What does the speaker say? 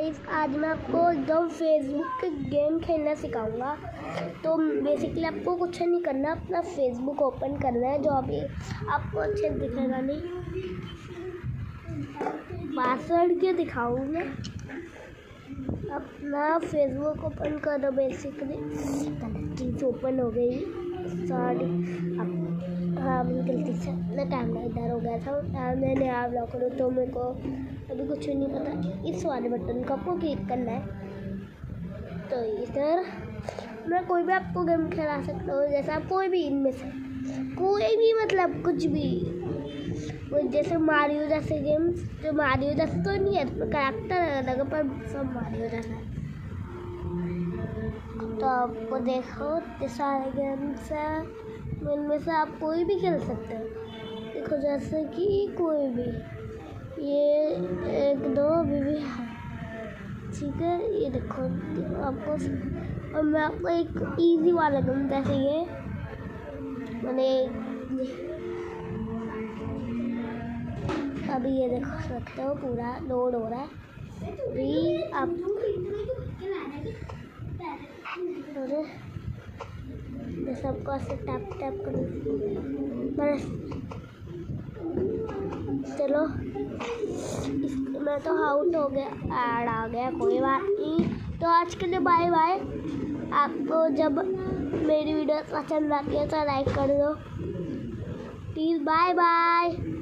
Guys, आज मैं आपको एकदम फेसबुक के गेम खेलना सिखाऊंगा। तो बेसिकली आपको कुछ नहीं करना, अपना फेसबुक ओपन करना है, जो अभी आपको अच्छे दिखेगा नहीं। पासवर्ड के दिखाऊंगा। अपना फेसबुक ओपन करो। बेसिकली चीज़ ओपन हो गई, सॉरी। हाँ, गलती से अपना कैमरा इधर हो गया था। मैंने आप लॉक करो तो मेरे को अभी कुछ नहीं पता। इस वाले बटन को आपको क्लिक करना है। तो इधर मैं कोई भी आपको गेम खेला सकता हूँ, जैसा कोई भी इनमें से कोई भी, मतलब कुछ भी। जैसे मारियो जैसे गेम्स, जो मारियो जैसे तो नहीं है, इसमें कैरेक्टर अलग है पर सब मारियो जैसा है। तो आपको देखो इतने सारे गेम्स हैं, इनमें से आप कोई भी खेल सकते हो। देखो जैसे कि कोई भी, ये 1 2 अभी भी है, ठीक है। ये देखो आपको, और मैं आपको एक इजी वाला गेम, जैसे ये मैंने अभी ये देखो सकते हो, पूरा लोड हो रहा है। अभी आप सबको ऐसे टैप टैप करो। चलो मैं तो आउट हो गया, ऐड आ गया, कोई बात नहीं। तो आज के लिए बाय बाय। आपको जब मेरी वीडियो पसंद आती है तो लाइक कर दो। Please, bye bye.